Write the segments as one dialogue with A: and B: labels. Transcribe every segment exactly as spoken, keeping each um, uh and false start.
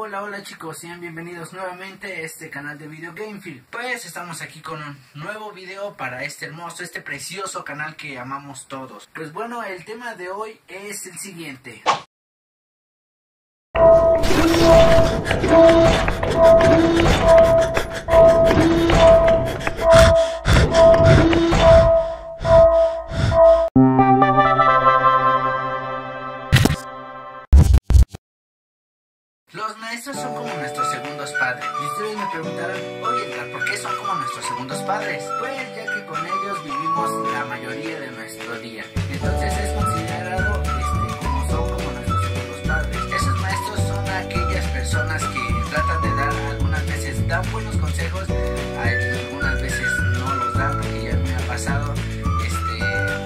A: Hola, hola chicos, sean bienvenidos nuevamente a este canal de Video Gamefield. Pues estamos aquí con un nuevo video para este hermoso, este precioso canal que amamos todos. Pues bueno, el tema de hoy es el siguiente. Los maestros son como nuestros segundos padres. Y ustedes me preguntarán, oye Edgar, ¿por qué son como nuestros segundos padres? Pues ya que con ellos vivimos la mayoría de nuestro día. Entonces es considerado este, como son como nuestros segundos padres. Esos maestros son aquellas personas que tratan de dar, algunas veces dan buenos consejos, algunas veces no los dan, porque ya me ha pasado. Este,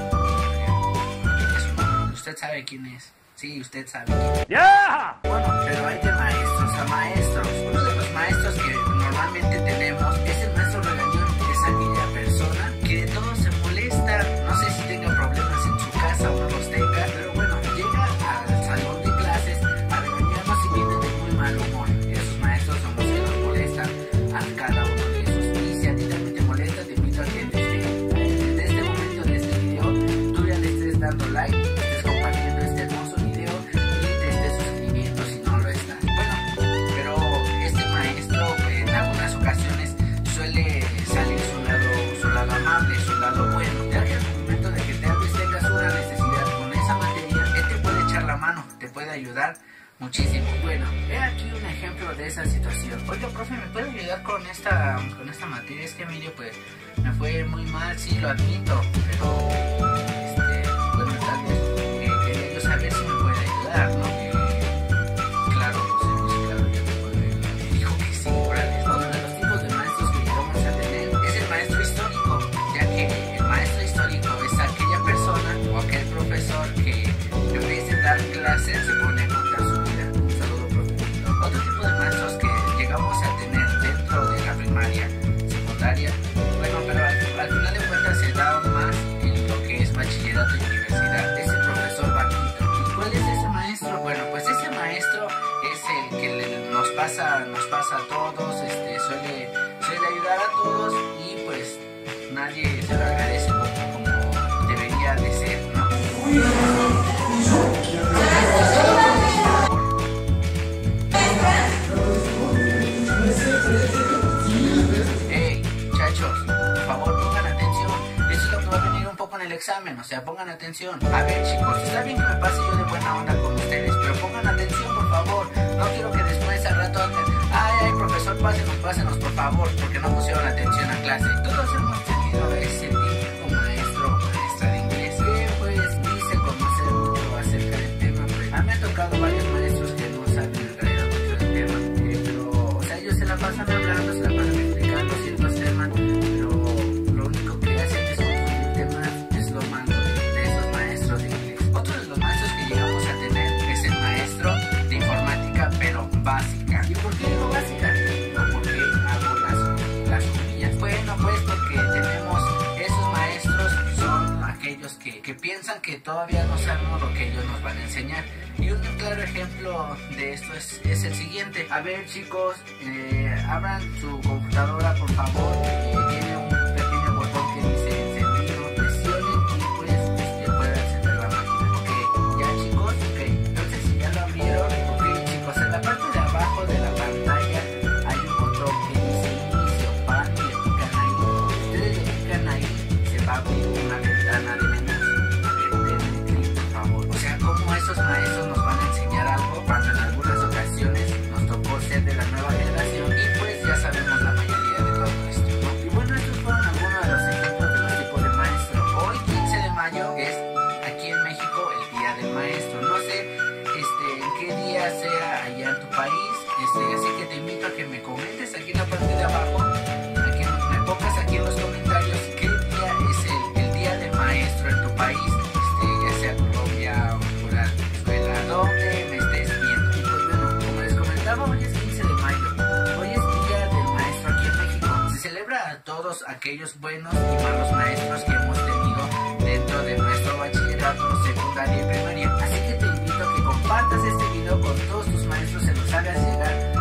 A: es un, usted sabe quién es. Sí, usted sabe quién es.
B: ¡Ya!
A: Bueno, pero hay de maestros a maestros. Uno de los maestros que normalmente tenemos es el maestro regañón. Es aquella persona que de todo se molesta. No sé si tenga problemas en su casa o no los tenga, pero bueno, llega al salón de clases a regañarnos y viene de muy mal humor. Esos maestros son los que nos molestan a cada uno de esos. Y si a ti también te molesta, te invito a que desde, desde este momento de este video tú ya le estés dando like, estés compartiendo este hermoso video y te estés suscribiendo si no lo estás. Bueno, pero este maestro en algunas ocasiones suele salir su lado, su lado amable, su lado bueno, ya que al momento de que tal vez tengas una necesidad con esa materia, él te puede echar la mano, te puede ayudar muchísimo. Bueno, he aquí un ejemplo de esa situación. Oiga, profe, ¿me puede ayudar con esta, con esta materia? Este video pues me fue muy mal, sí, lo admito, pero este, bueno, tal vez eh, quería yo saber si me puede ayudar, ¿no? Claro, José Luis, claro, yo te puedo ayudar. Dijo que sí, órale. Uno de los tipos de maestros que llegamos a tener es el maestro histórico, ya que el maestro histórico es aquella persona o aquel profesor que en vez de dar clases se pone a contar su vida. Un saludo, profe. Otro tipo de maestros que llegamos a tener dentro de la primaria, secundaria, bueno, pero al, al final de cuentas se da más en lo que es bachillerato y universidad. Es el profesor Vaquito. ¿Y cuál es ese maestro? Bueno, pues ese maestro es el que le, nos pasa, nos pasa a todos, este, suele, suele ayudar a todos y pues nadie se lo agradece como, como debería de ser, ¿no? Hey, muchachos, por favor pongan atención. Eso es lo que va a venir un poco en el examen, o sea, pongan atención. A ver, chicos, está bien que me pase yo de buena onda con ustedes, pero pongan atención, por favor. No quiero que después al rato anden, ay, ay, profesor, pásenos, pásenos, por favor, porque no pusieron atención a clase. Todos hemos tenido ese típico maestro o maestra de inglés que pues dice conocer mucho acerca del tema. Pues, a mí me ha tocado varios maestros que no saben en realidad mucho del tema, eh, pero, o sea, ellos se la pasan hablando, se la pasan explicando ciertos temas, pero lo único que hacen es confundir temas. Es lo malo de, de esos maestros de inglés. Otro de los maestros que llegamos a tener es el maestro de informática, pero básica. ¿Y por qué digo básica? No, porque hago las, las comillas. Bueno, pues porque tenemos esos maestros, son aquellos que, que piensan que todavía no sabemos lo que ellos nos van a enseñar. Y un claro ejemplo de esto es, es el siguiente. A ver, chicos, eh, abran su computadora, por favor. Eh, tiene un pequeño botón que dice encendido, presionen y pues este, pueden encender la máquina. Ok, ya chicos, ok. Entonces si ya lo abrieron, ok chicos, en la parte de abajo de la pantalla hay un botón que dice inicio, van y le pican ahí. Ustedes le pican ahí, se va a abrir una ventana de menús. A ver, denle clic, por favor. O sea, cómo esos maestros nos van a enseñar algo cuando en algunas ocasiones nos tocó ser de la nueva generación y pues ya sabemos la mayoría de todo esto, ¿no? Y bueno, estos fueron algunos de los ejemplos de los tipos de maestro. Hoy, quince de mayo, es aquí en México el Día del Maestro. No sé este, en qué día sea allá en tu país, este, así que te invito a que me comentes aquí en la parte de abajo, a que me pongas aquí en los comentarios qué día es el, el Día del Maestro en tu país, este, ya sea Colombia, Honduras, Venezuela, donde me estés viendo. Y pues bueno, como les comentaba, hoy es quince de mayo, hoy es Día del Maestro aquí en México. Se celebra a todos aquellos buenos y malos maestros que hemos tenido dentro de nuestro bachillerato, secundaria y primaria. Así que te invito a que compartas este video con todos tus maestros, se los hagas llegar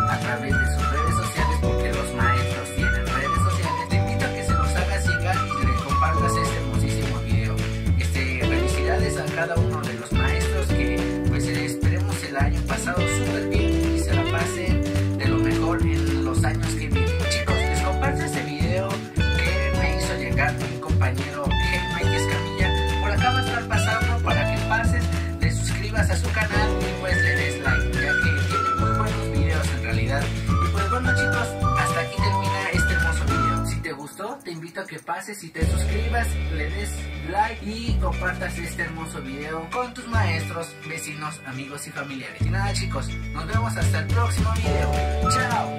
A: invito a que pases y te suscribas, le des like y compartas este hermoso video con tus maestros, vecinos, amigos y familiares. Y nada chicos, nos vemos hasta el próximo video. Chao.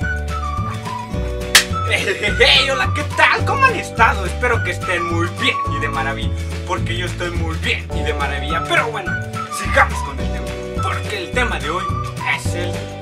B: Hey, hey, hola, ¿qué tal? ¿Cómo han estado? Espero que estén muy bien y de maravilla, porque yo estoy muy bien y de maravilla. Pero bueno, sigamos con el tema, porque el tema de hoy es el